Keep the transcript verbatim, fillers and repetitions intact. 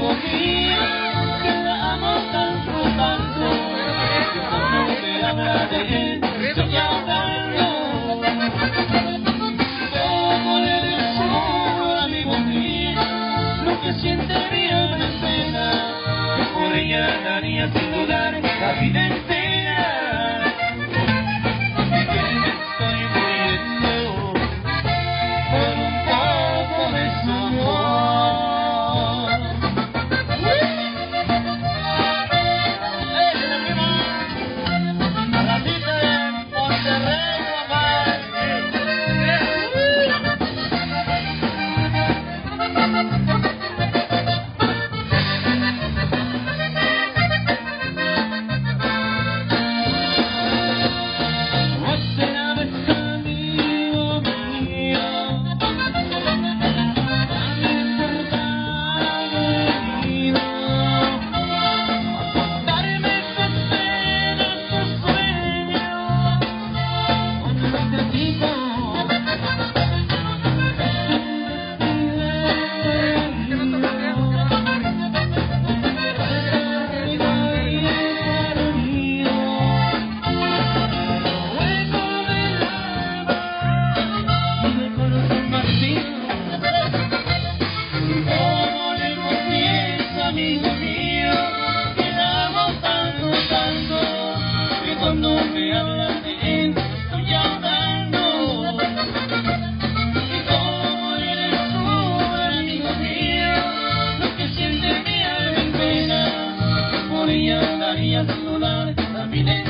amigo mío, que la amo tanto, tanto, que cuando me habla de él, estoy llorando. Como le deseo, amigo mío, lo que siente mi alma en pena, que por ella daría sin dudar la vida entera. Amigo mío, que la amo tanto, tanto, que cuando me hablan de él, estoy llorando. Y como eres tú, amigo mío, lo que siente mi alma en pena, por ella daría sin dudar la vida.